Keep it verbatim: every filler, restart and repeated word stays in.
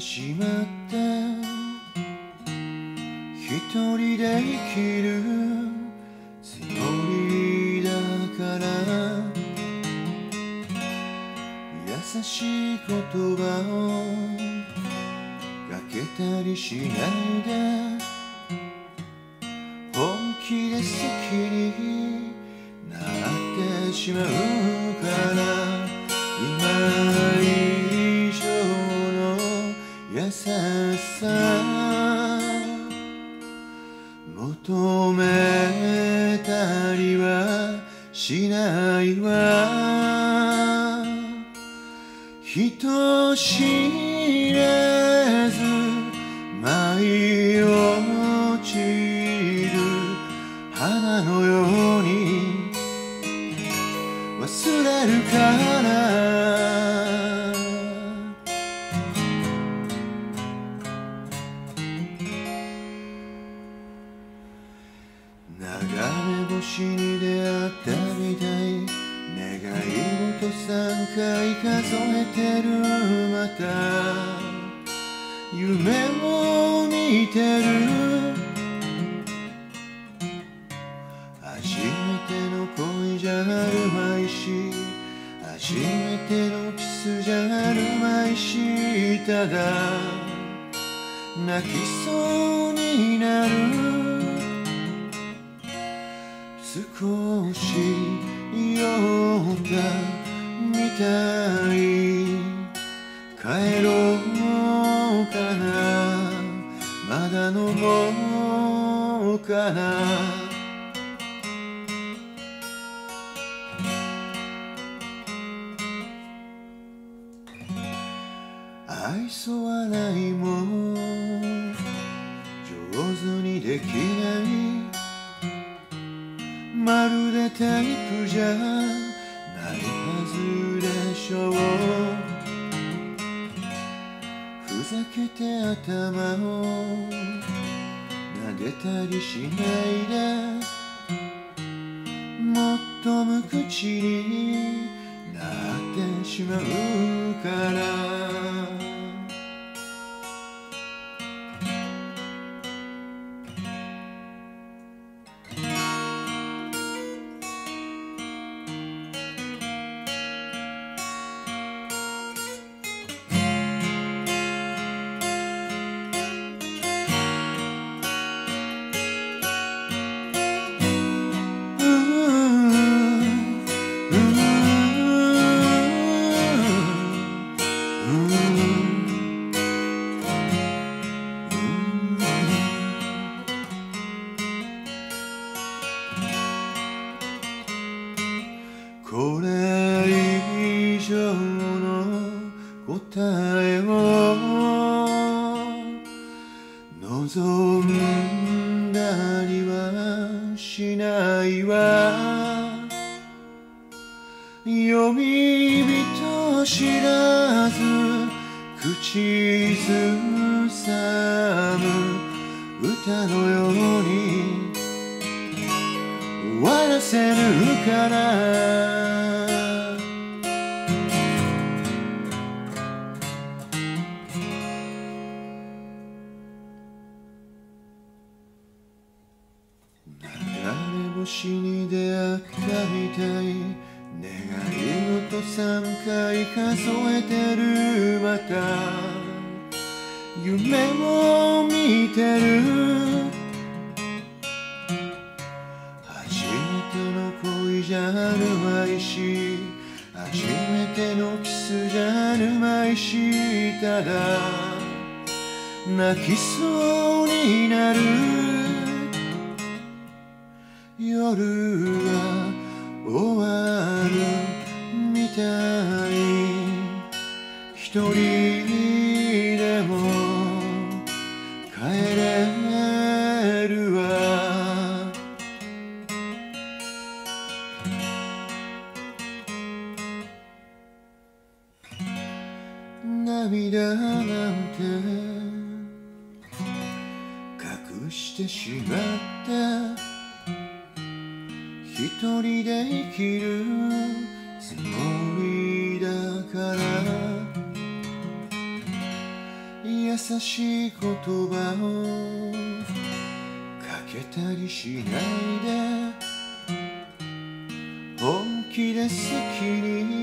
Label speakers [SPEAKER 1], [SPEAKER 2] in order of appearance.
[SPEAKER 1] しまった一人で生きるつもりだから優しい言葉をかけたりしないで本気で好きになってしまうから今以上の優しさ求めたりはしないわ人知れず舞い落ちる花のように忘れるから流れ星に出会ったみたい願い事三回数えてるまた夢を見てる初めての恋じゃあるまいし初めてのキスじゃあるまいしただ泣きそうになる少し酔ったみたい帰ろうかなまだ飲もうかな愛想笑いも上手にできないまるでタイプじゃないはずでしょうふざけて頭を撫でたりしないでもっと無口になってしまうからこれ以上の答えを望んだりはしないわ呼び人知らず口ずさむ歌のように終わらせるから流れ星に出会ったみたい願い事三回数えてるまた夢も見てる初めての恋じゃあるまいし初めてのキスじゃあるまいしたら泣きそうになる夜が終わるみたい一人でも帰れるわ涙なんて隠してしまった一人で生きるつもりだから優優しい言葉をかけたりしないで、本気で好きに